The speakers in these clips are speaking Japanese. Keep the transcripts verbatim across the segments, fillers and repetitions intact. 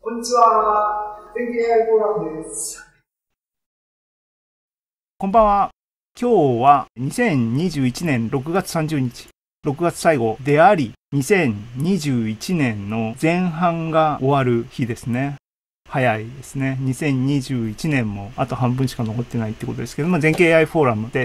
こんにちは。全景 エーアイ フォーラムです。 こんばんは。今日はにせんにじゅういちねんろくがつさんじゅうにち、ろくがつ最後であり、にせんにじゅういちねんの前半が終わる日ですね。早いですね。にせんにじゅういちねんもあと半分しか残ってないってことですけども、全景 エーアイ フォーラムです。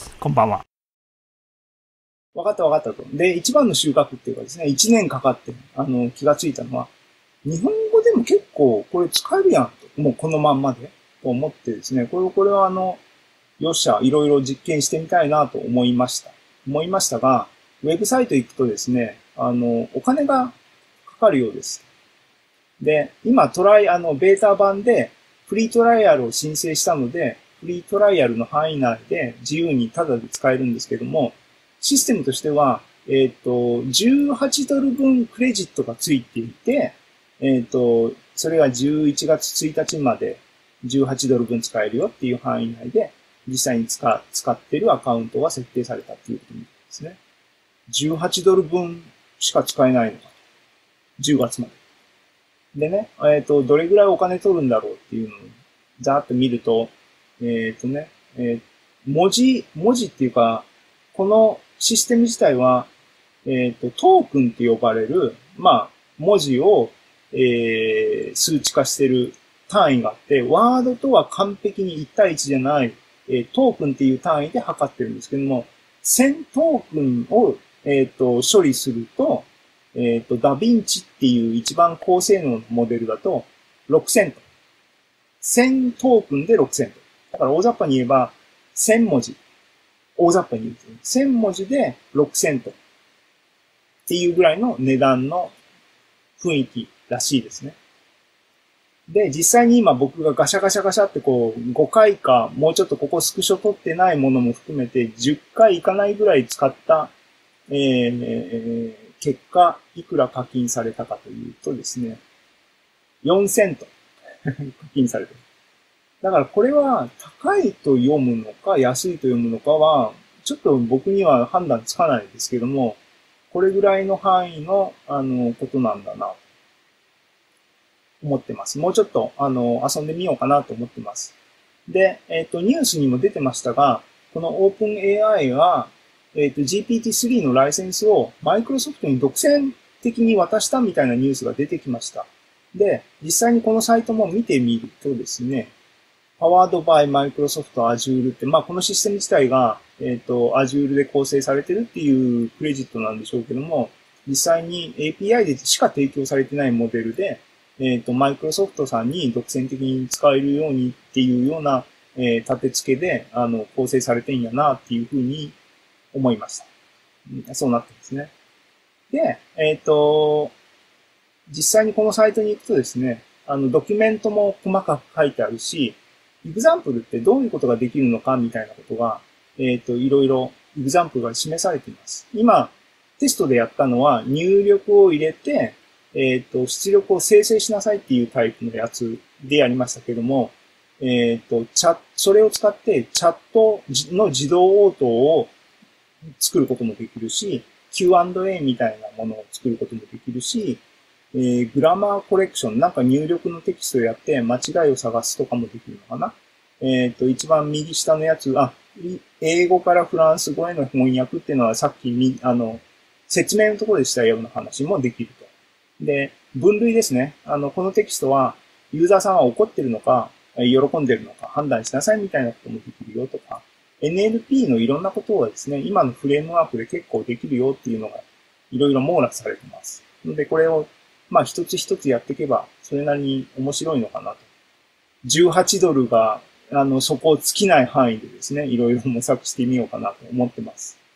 こんばんは。 わかったわかったと。で、一番の収穫っていうかですね、一年かかって、あの、気がついたのは、日本語でも結構これ使えるやんと。もうこのまんまで。と思ってですね、これ、これはあの、よっしゃ、いろいろ実験してみたいなと思いました。思いましたが、ウェブサイト行くとですね、あの、お金がかかるようです。で、今トライ、あの、ベータ版でフリートライアルを申請したので、フリートライアルの範囲内で自由にタダで使えるんですけども、システムとしては、えっと、じゅうはちドルぶんクレジットがついていて、えっと、それがじゅういちがつついたちまでじゅうはちドルぶん使えるよっていう範囲内で、実際に使、使っているアカウントが設定されたっていうことですね。じゅうはちドルぶんしか使えないのか。じゅうがつまで。でね、えっと、どれぐらいお金取るんだろうっていうのをざーっと見ると、えっとね、えー、文字、文字っていうか、このシステム自体は、えっと、トークンって呼ばれる、まあ、文字を、えー、数値化してる単位があって、ワードとは完璧にいち対いちじゃない、えー、トークンっていう単位で測ってるんですけども、せんトークンを、えっと、処理すると、えっと、ダヴィンチっていう一番高性能のモデルだと、ろくセント。せんトークンでろくセント。だから大雑把に言えば、せんもじ。大雑把に言うと、せんもじでろくセント。っていうぐらいの値段の雰囲気らしいですね。で、実際に今僕がガシャガシャガシャってこうごかいか、もうちょっとここスクショ取ってないものも含めてじゅっかいいかないぐらい使った、えー、結果、いくら課金されたかというとですね、よんセント課金されてる。だからこれは高いと読むのか安いと読むのかは、ちょっと僕には判断つかないですけども、これぐらいの範囲の、あの、ことなんだな、と思ってます。もうちょっと、あの、遊んでみようかなと思ってます。で、えっと、ニュースにも出てましたが、この OpenAI は、えっと、ジーピーティースリー のライセンスをマイクロソフトに独占的に渡したみたいなニュースが出てきました。で、実際にこのサイトも見てみるとですね、Powered by Microsoft Azure って、まあこのシステム自体が、えっと、Azure で構成されてるっていうクレジットなんでしょうけども、実際に エーピーアイ でしか提供されてないモデルで、えっと、Microsoft さんに独占的に使えるようにっていうような、えー、立て付けで、あの、構成されてんやなっていうふうに思いました。そうなってますね。で、えっと、実際にこのサイトに行くとですね、あの、ドキュメントも細かく書いてあるし、エグザンプルってどういうことができるのかみたいなことが、えっと、いろいろエグザンプルが示されています。今、テストでやったのは入力を入れて、えっと、出力を生成しなさいっていうタイプのやつでやりましたけども、えっと、チャット、それを使ってチャットの自動応答を作ることもできるし、キューアンドエー みたいなものを作ることもできるし、えー、グラマーコレクション、なんか入力のテキストをやって間違いを探すとかもできるのかな。えっと、一番右下のやつ、あ、英語からフランス語への翻訳っていうのはさっきみ、あの、説明のところでしたような話もできると。で、分類ですね。あの、このテキストは、ユーザーさんは怒ってるのか、喜んでるのか判断しなさいみたいなこともできるよとか、エヌエルピー のいろんなことはですね、今のフレームワークで結構できるよっていうのが、いろいろ網羅されてます。ので、これをまあ一つ一つやっていけば、それなりに面白いのかなと。じゅうはちドルが、あの、そこを尽きない範囲でですね、いろいろ模索してみようかなと思ってます。